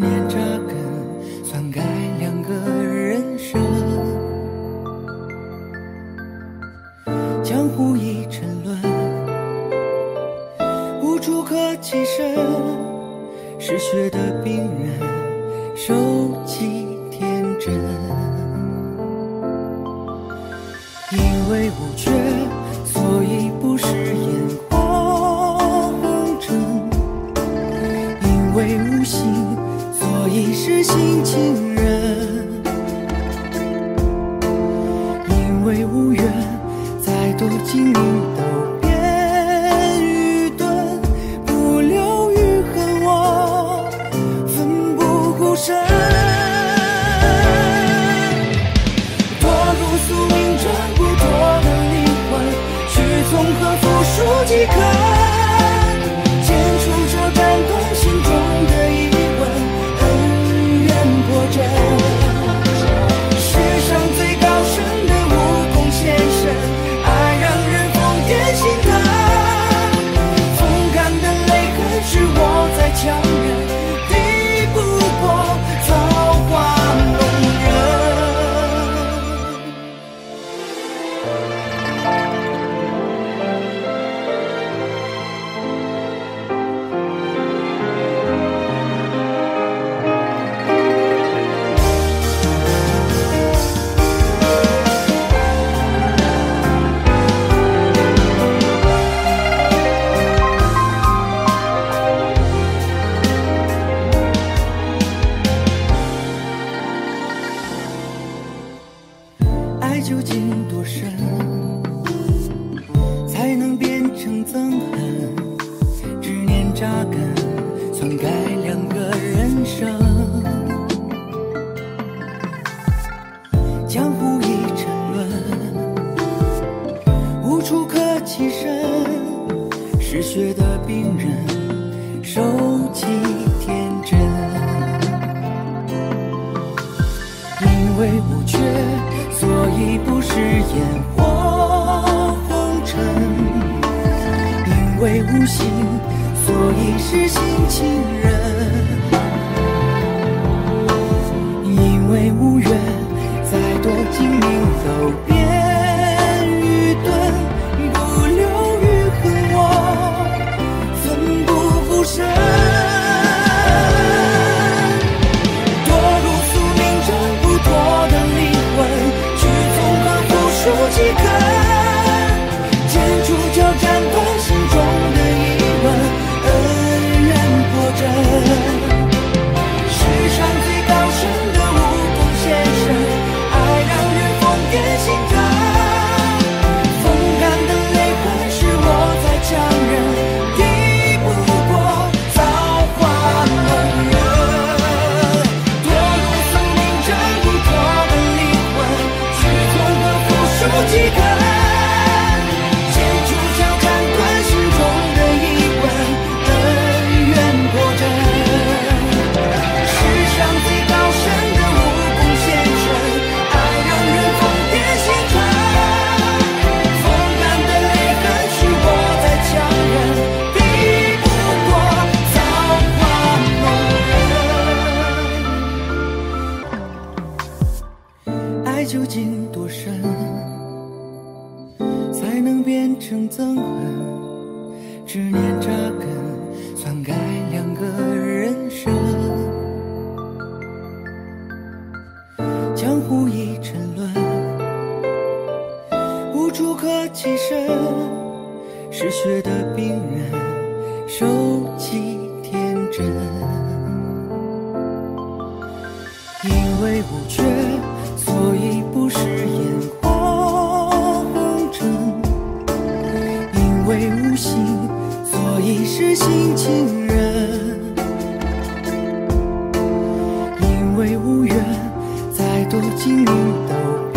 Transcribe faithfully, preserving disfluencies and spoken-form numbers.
念扎根，篡改两个人生。江湖已沉沦，无处可栖身，嗜血的病人收集天真。因为无觉，所以不食烟火红尘；因为无心，所以是性情人；因为无缘，再多精灵都变愚钝，不留余恨，我奋不顾身。堕入宿命，挣不脱的灵魂，去从何复述几可？剪除这斩断心中的疑问，恩怨破阵。世上最高深的武功现身，爱让人疯癫心疼。风干的泪痕是我在强忍，抵不过造化弄人。爱究竟多深，才能变成憎恨？执念扎根，篡改两个人生。江湖已沉沦，无处可栖身，嗜血的病人收集天真。因为无觉，所以不食烟火红尘；因为无心，所以是性情人；因为无缘，再多精灵都变愚钝，不留余恨，我奋不顾身。几可剪除就斩断心中的疑问，恩怨破阵。世上最高深的武功现身，爱让人疯癫心疼。风干的泪痕是我在强忍，抵不过造化弄人。堕入宿命，挣不脱的灵魂，去从何复述几可？剪除就斩断心中的疑问，恩怨破阵。世上最高深的武功现身，爱让人疯癫心疼。风干的泪痕是我在强忍，抵不过造化弄人。爱究竟多深，才能变成憎恨？执念扎根，篡改两个人生。江湖已沉沦，无处可栖身，嗜血的病人收集天真。因为无觉，所以不食烟火红尘；因为无心，所以是性情人；因为无缘，再多精灵都